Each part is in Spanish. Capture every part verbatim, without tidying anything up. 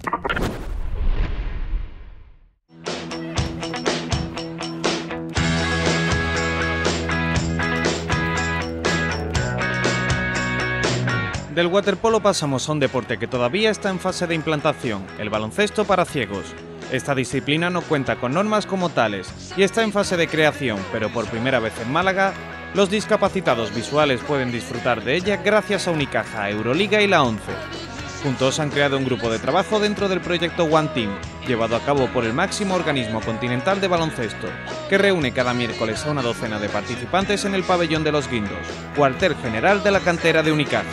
Del waterpolo pasamos a un deporte que todavía está en fase de implantación, el baloncesto para ciegos. Esta disciplina no cuenta con normas como tales y está en fase de creación, pero por primera vez en Málaga, los discapacitados visuales pueden disfrutar de ella gracias a Unicaja, Euroliga y la ONCE. Juntos han creado un grupo de trabajo dentro del proyecto One Team, llevado a cabo por el máximo organismo continental de baloncesto, que reúne cada miércoles a una docena de participantes en el pabellón de los Guindos, cuartel general de la cantera de Unicaja.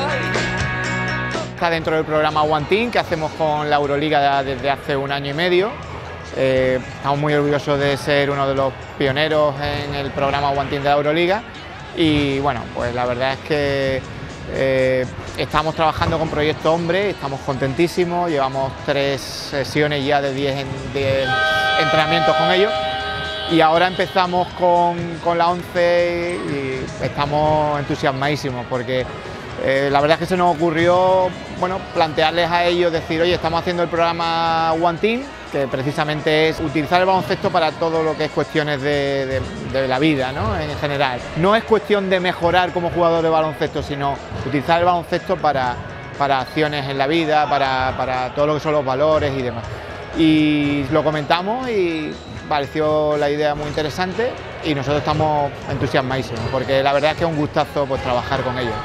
Está dentro del programa One Team que hacemos con la Euroliga desde hace un año y medio. Eh, estamos muy orgullosos de ser uno de los pioneros en el programa One Team de la Euroliga y bueno, pues la verdad es que eh, estamos trabajando con Proyecto Hombre, estamos contentísimos, llevamos tres sesiones ya de diez entrenamientos con ellos y ahora empezamos con, con la ONCE y estamos entusiasmadísimos porque eh, la verdad es que se nos ocurrió bueno, plantearles a ellos, decir, oye, estamos haciendo el programa One Team, que precisamente es utilizar el baloncesto para todo lo que es cuestiones de, de, de la vida, ¿no? En general. No es cuestión de mejorar como jugador de baloncesto, sino utilizar el baloncesto para, para acciones en la vida, para, para todo lo que son los valores y demás. Y lo comentamos y pareció la idea muy interesante y nosotros estamos entusiasmadísimos, porque la verdad es que es un gustazo pues, trabajar con ellos.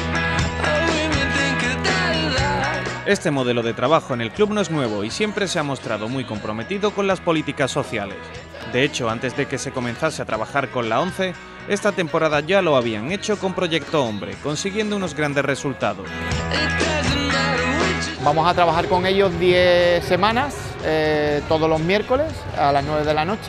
Este modelo de trabajo en el club no es nuevo y siempre se ha mostrado muy comprometido con las políticas sociales. De hecho, antes de que se comenzase a trabajar con la ONCE, esta temporada ya lo habían hecho con Proyecto Hombre, consiguiendo unos grandes resultados. Vamos a trabajar con ellos diez semanas, eh, todos los miércoles a las nueve de la noche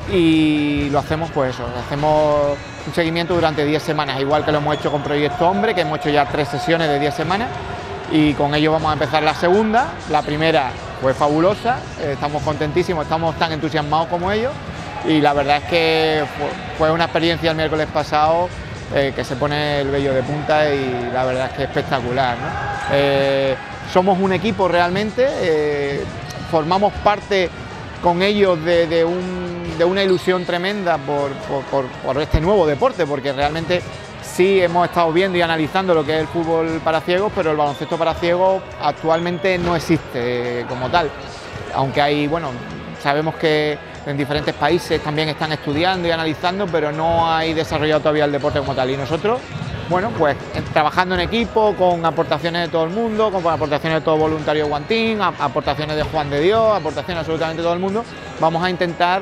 y lo hacemos pues eso, hacemos un seguimiento durante diez semanas, igual que lo hemos hecho con Proyecto Hombre, que hemos hecho ya tres sesiones de diez semanas. Y con ello vamos a empezar la segunda. La primera fue fabulosa, estamos contentísimos, estamos tan entusiasmados como ellos y la verdad es que fue una experiencia el miércoles pasado eh, que se pone el vello de punta y la verdad es que es espectacular, ¿no? Eh, somos un equipo realmente, eh, formamos parte con ellos de, de, un, de una ilusión tremenda por, por, por, por este nuevo deporte, porque realmente sí hemos estado viendo y analizando lo que es el fútbol para ciegos, pero el baloncesto para ciegos actualmente no existe como tal. Aunque hay, bueno, sabemos que en diferentes países también están estudiando y analizando, pero no hay desarrollado todavía el deporte como tal. Y nosotros, bueno, pues trabajando en equipo, con aportaciones de todo el mundo, con aportaciones de todo voluntario One Team, aportaciones de Juan de Dios, aportaciones de absolutamente todo el mundo, vamos a intentar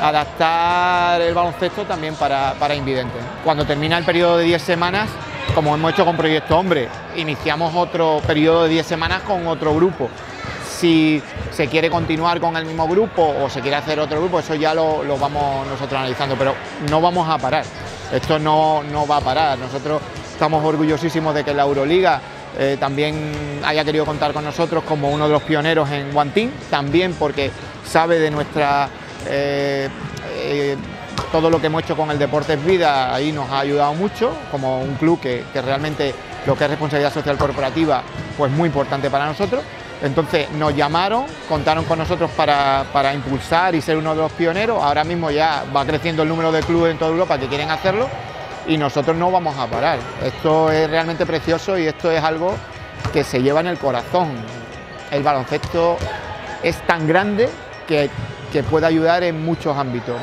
adaptar el baloncesto también para, para invidentes. Cuando termina el periodo de diez semanas, como hemos hecho con Proyecto Hombre, iniciamos otro periodo de diez semanas con otro grupo. Si se quiere continuar con el mismo grupo o se quiere hacer otro grupo, eso ya lo, lo vamos nosotros analizando, pero no vamos a parar, esto no, no va a parar. Nosotros estamos orgullosísimos de que la Euroliga eh, también haya querido contar con nosotros como uno de los pioneros en One Team, también porque sabe de nuestra... Eh, eh, todo lo que hemos hecho con el Deportes Vida, ahí nos ha ayudado mucho, como un club que, que realmente lo que es responsabilidad social corporativa, pues muy importante para nosotros. Entonces nos llamaron, contaron con nosotros para, para impulsar y ser uno de los pioneros. Ahora mismo ya va creciendo el número de clubes en toda Europa que quieren hacerlo y nosotros no vamos a parar. Esto es realmente precioso y esto es algo que se lleva en el corazón. El baloncesto es tan grande que, que puede ayudar en muchos ámbitos.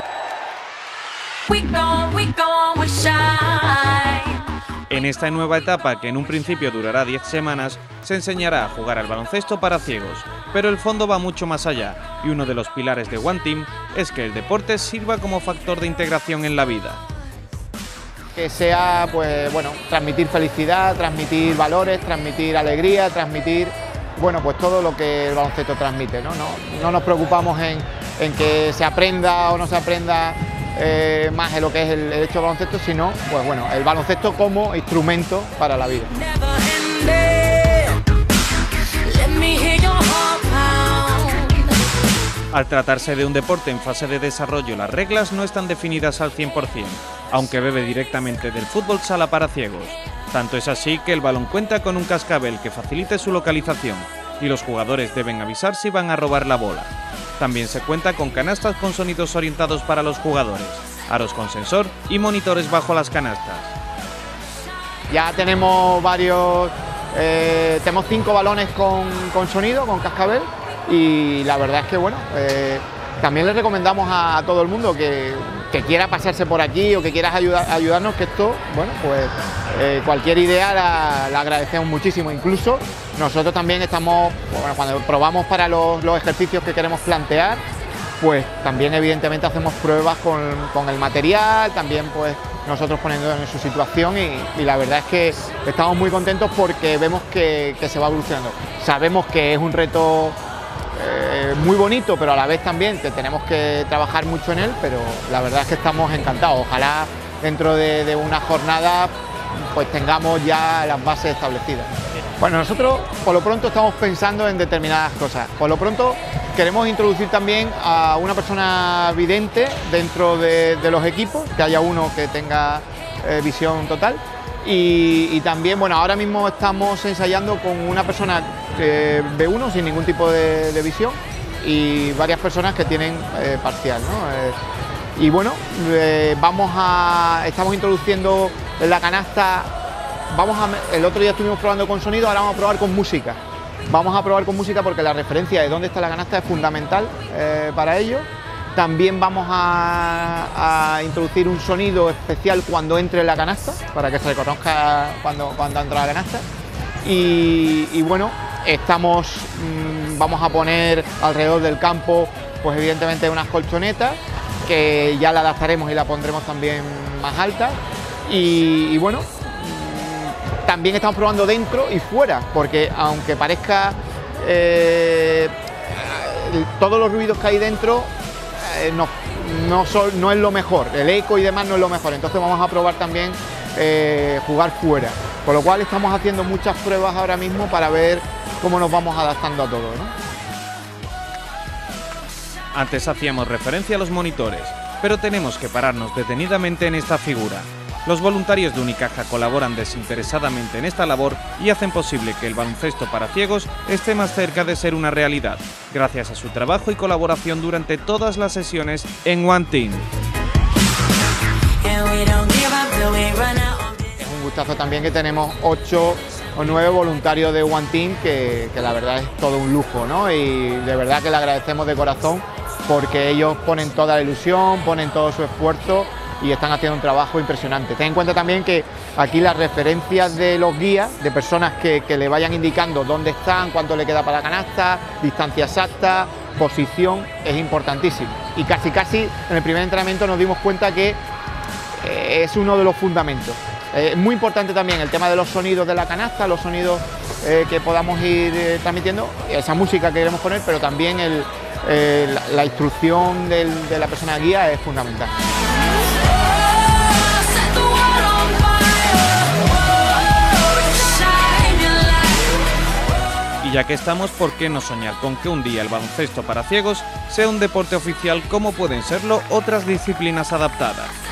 En esta nueva etapa, que en un principio durará diez semanas, se enseñará a jugar al baloncesto para ciegos, pero el fondo va mucho más allá y uno de los pilares de One Team es que el deporte sirva como factor de integración en la vida. Que sea, pues bueno, transmitir felicidad, transmitir valores, transmitir alegría, transmitir, bueno, pues todo lo que el baloncesto transmite, ¿no? No, no nos preocupamos en, en que se aprenda o no se aprenda Eh, más en lo que es el, el hecho del baloncesto, sino pues bueno, el baloncesto como instrumento para la vida. Al tratarse de un deporte en fase de desarrollo, las reglas no están definidas al cien por cien, aunque bebe directamente del fútbol sala para ciegos. Tanto es así que el balón cuenta con un cascabel que facilite su localización, y los jugadores deben avisar si van a robar la bola. También se cuenta con canastas con sonidos orientados para los jugadores, aros con sensor y monitores bajo las canastas. Ya tenemos varios, eh, tenemos cinco balones con, con sonido, con cascabel, y la verdad es que bueno, eh, también les recomendamos a, a todo el mundo que, que quiera pasarse por aquí o que quieras ayudar, ayudarnos, que esto, bueno, pues eh, cualquier idea la, la agradecemos muchísimo. Incluso nosotros también estamos, bueno, cuando probamos para los, los ejercicios que queremos plantear, pues también evidentemente hacemos pruebas con, con el material, también pues nosotros poniéndonos en su situación y, y la verdad es que estamos muy contentos porque vemos que, que se va evolucionando. Sabemos que es un reto eh, muy bonito, pero a la vez también que tenemos que trabajar mucho en él, pero la verdad es que estamos encantados. Ojalá dentro de, de una jornada pues tengamos ya las bases establecidas. Bueno, nosotros por lo pronto estamos pensando en determinadas cosas. Por lo pronto queremos introducir también a una persona vidente dentro de, de los equipos, que haya uno que tenga eh, visión total. Y, y también, bueno, ahora mismo estamos ensayando con una persona que ve uno sin ningún tipo de, de visión y varias personas que tienen eh, parcial, ¿no? Eh, y bueno, eh, vamos a, estamos introduciendo en la canasta. Vamos a, el otro día estuvimos probando con sonido, ahora vamos a probar con música. Vamos a probar con música porque la referencia de dónde está la canasta es fundamental eh, para ello. También vamos a, a introducir un sonido especial cuando entre en la canasta, para que se reconozca cuando, cuando entra la canasta. Y, y bueno, estamos, mmm, vamos a poner alrededor del campo, pues evidentemente unas colchonetas, que ya la adaptaremos y la pondremos también más alta. Y, y bueno, también estamos probando dentro y fuera, porque aunque parezca eh, todos los ruidos que hay dentro eh, no, no, son, no es lo mejor, el eco y demás no es lo mejor, entonces vamos a probar también eh, jugar fuera, con lo cual estamos haciendo muchas pruebas ahora mismo para ver cómo nos vamos adaptando a todo, ¿no? Antes hacíamos referencia a los monitores, pero tenemos que pararnos detenidamente en esta figura. Los voluntarios de Unicaja colaboran desinteresadamente en esta labor y hacen posible que el baloncesto para ciegos esté más cerca de ser una realidad, gracias a su trabajo y colaboración durante todas las sesiones en One Team. Es un gustazo también que tenemos ocho o nueve voluntarios de One Team, que, que la verdad es todo un lujo, ¿no? Y de verdad que le agradecemos de corazón porque ellos ponen toda la ilusión, ponen todo su esfuerzo y están haciendo un trabajo impresionante. Ten en cuenta también que aquí las referencias de los guías, de personas que, que le vayan indicando dónde están, cuánto le queda para la canasta, distancia exacta, posición, es importantísimo. Y casi casi en el primer entrenamiento nos dimos cuenta que eh, es uno de los fundamentos. Es eh, muy importante también el tema de los sonidos de la canasta, los sonidos eh, que podamos ir eh, transmitiendo, esa música que queremos poner, pero también el, eh, la, la instrucción del, de la persona guía es fundamental. Y ya que estamos, ¿por qué no soñar con que un día el baloncesto para ciegos sea un deporte oficial como pueden serlo otras disciplinas adaptadas?